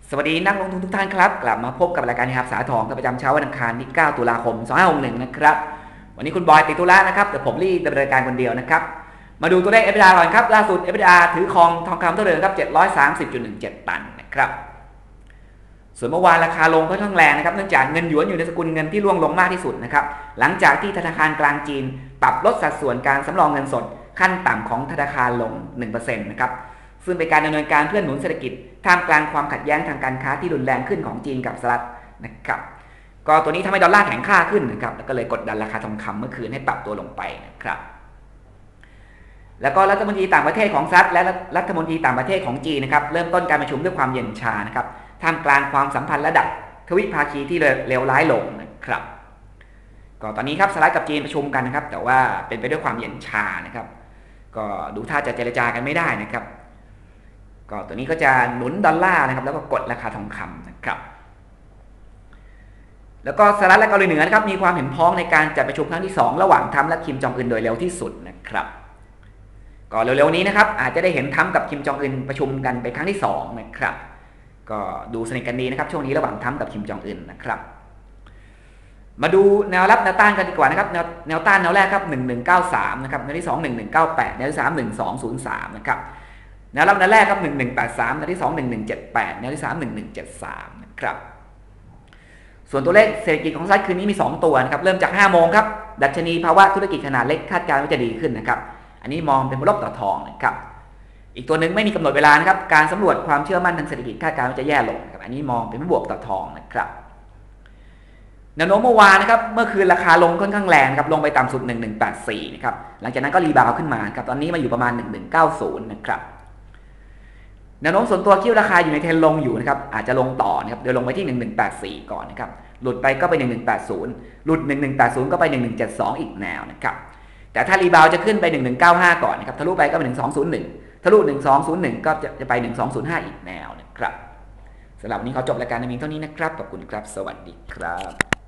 สวัสดีนักลงทุนทุกท่านครับกลับมาพบกับรายการหาบสาทองประจำเช้าวันอังคารที่9ตุลาคม2561นะครับวันนี้คุณบอยติดธุระนะครับแต่ผมรีบดำเนินการคนเดียวนะครับมาดูตัวเลข EBITDA ก่อนครับล่าสุด EBITDA ถือครองทองคำเท่าเดิมครับ 730.17 ตันนะครับส่วนเมื่อวานราคาลงค่อนข้างแรงนะครับเนื่องจากเงินหยวนอยู่ในสกุลเงินที่ร่วงลงมากที่สุดนะครับหลังจากที่ธนาคารกลางจีนปรับลดสัดส่วนการสำรองเงินสดขั้นต่ำของธนาคารลง 1% นะครับซึ่งเป็นการดำเนินการเพื่อหนุนเศรษฐกิจท่ามกลางความขัดแย้งทางการค้าที่รุนแรงขึ้นของจีนกับสหรัฐนะครับก็ตัวนี้ทำให้ดอลลาร์แข็งค่าขึ้นนะครับแล้วก็เลยกดดันราคาทองคำเมื่อคืนให้ปรับตัวลงไปนะครับแล้วก็รัฐมนตรีต่างประเทศของสหรัฐและรัฐมนตรีต่างประเทศของจีนนะครับเริ่มต้นการประชุมด้วยความเย็นชานะครับท่ามกลางความสัมพันธ์ระดับทวิภาคีที่เลวร้ายลงนะครับก็ตอนนี้ครับสหรัฐกับจีนประชุมกันนะครับแต่ว่าเป็นไปด้วยความเย็นชานะครับก็ดูท่าจะเจรจากันไม่ได้นะครับก็ตัวนี้ก็จะหนุนดอลลาร์นะครับแล้วก็กดราคาทองคำนะครับแล้วก็สหรัฐและเกาหลีเหนือนะครับมีความเห็นพ้องในการจัดประชุมครั้งที่2ระหว่างทรัมป์และคิมจองอึนโดยเร็วที่สุดนะครับก็เร็วๆนี้นะครับอาจจะได้เห็นทรัมป์กับคิมจองอึนประชุมกันเป็นครั้งที่2นะครับก็ดูสนิทกันดีนะครับช่วงนี้ระหว่างทรัมป์กับคิมจองอึนนะครับมาดูแนวรับแนวต้านกันดีกว่านะครับแนวต้านแนวแรกครับ1193นะครับแนวที่2 1198แนวที่3 1203นะครับแนวรับแนวแรกครับ1183แนวที่2 1178แนวที่3 1173นะครับส่วนตัวเลขเศรษฐกิจของสหรัฐคืนนี้มี2ตัวนะครับเริ่มจาก5 โมงครับดัชนีภาวะธุรกิจขนาดเล็กคาดการณ์ว่าจะดีขึ้นนะครับอันนี้มองเป็นลบต่อทองนะครับอีกตัวหนึ่งไม่มีกำหนดเวลานะครับการสำรวจความเชื่อมั่นทางเศรษฐกิจคาดการณ์ว่าจะแย่ลงนะครับอันนี้มองเป็นบวกต่อทองนะครับแนวโน้มเมื่อวานนะครับเมื่อคืนราคาลงค่อนข้างแรงครับลงไปต่ำสุด1184นะครับหลังจากนั้นก็รีบาวขึ้นมาครับตอนนี้มาอยู่ประมาณ1190นะครับแนวโน้มส่วนตัวคิดว่าราคาอยู่ในเทรนลงอยู่นะครับอาจจะลงต่อนะครับโดยลงไปที่1184ก่อนนะครับหลุดไปก็ไป1180หลุด1180ก็ไป1172อีกแนวนะครับแต่ถ้ารีบาวจะขึ้นไป1195ก่อนนะครับทะลุไปก็ไป1201ทะลุ1201ก็จะไป1205อีกแนวนะครับสำหรับวันนี้ขอจบรายการในเพียงเท่านี้นะครับขอบคุณครับสวัสดีครับ